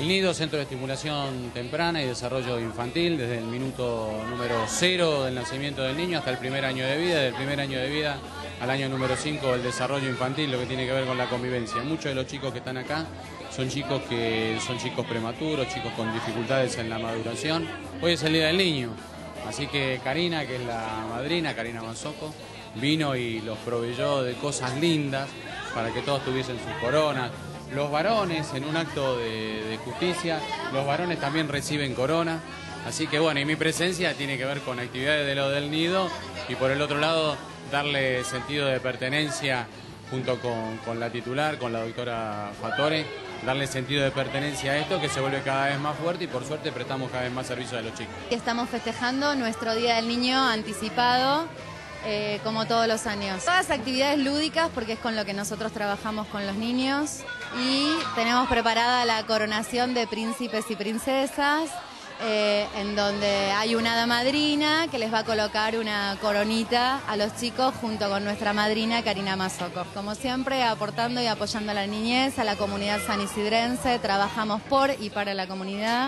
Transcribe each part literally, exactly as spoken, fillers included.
El Nido, Centro de Estimulación Temprana y Desarrollo Infantil, desde el minuto número cero del nacimiento del niño hasta el primer año de vida, del primer año de vida al año número cinco el desarrollo infantil, lo que tiene que ver con la convivencia. Muchos de los chicos que están acá son chicos que son chicos prematuros, chicos con dificultades en la maduración. Hoy es el Día del Niño, así que Karina, que es la madrina, Karina Mazzocco, vino y los proveyó de cosas lindas para que todos tuviesen sus coronas. Los varones, en un acto de, de justicia, los varones también reciben corona. Así que bueno, y mi presencia tiene que ver con actividades de lo del Nido y por el otro lado darle sentido de pertenencia junto con, con la titular, con la doctora Fatore, darle sentido de pertenencia a esto que se vuelve cada vez más fuerte y por suerte prestamos cada vez más servicio a los chicos. Estamos festejando nuestro Día del Niño anticipado. Eh, como todos los años. Todas actividades lúdicas porque es con lo que nosotros trabajamos con los niños y tenemos preparada la coronación de príncipes y princesas eh, en donde hay una hada madrina que les va a colocar una coronita a los chicos junto con nuestra madrina Karina Mazzocco. Como siempre aportando y apoyando a la niñez, a la comunidad sanisidrense, trabajamos por y para la comunidad.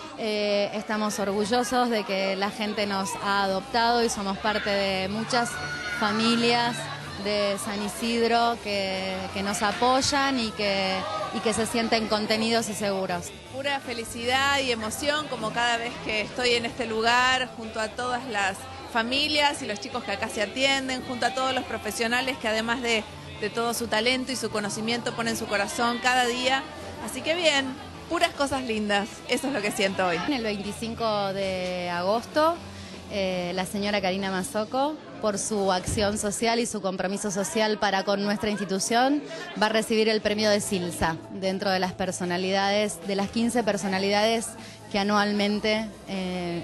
Eh, estamos orgullosos de que la gente nos ha adoptado y somos parte de muchas familias de San Isidro que, que nos apoyan y que, y que se sienten contenidos y seguros. Pura felicidad y emoción como cada vez que estoy en este lugar junto a todas las familias y los chicos que acá se atienden, junto a todos los profesionales que además de, de todo su talento y su conocimiento ponen su corazón cada día. Así que bien. Puras cosas lindas, eso es lo que siento hoy. El veinticinco de agosto, eh, la señora Karina Mazzocco, por su acción social y su compromiso social para con nuestra institución, va a recibir el premio de Silsa, dentro de las personalidades, de las quince personalidades que anualmente eh,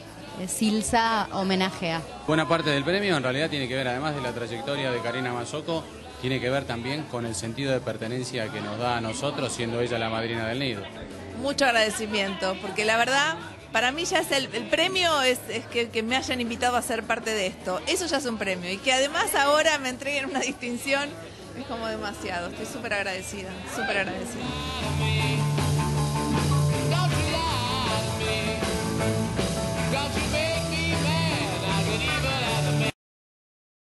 Silsa homenajea. Buena parte del premio en realidad tiene que ver, además de la trayectoria de Karina Mazzocco, tiene que ver también con el sentido de pertenencia que nos da a nosotros, siendo ella la madrina del Nido. Mucho agradecimiento, porque la verdad, para mí ya es el, el premio es, es que, que me hayan invitado a ser parte de esto. Eso ya es un premio. Y que además ahora me entreguen una distinción es como demasiado. Estoy súper agradecida, súper agradecida.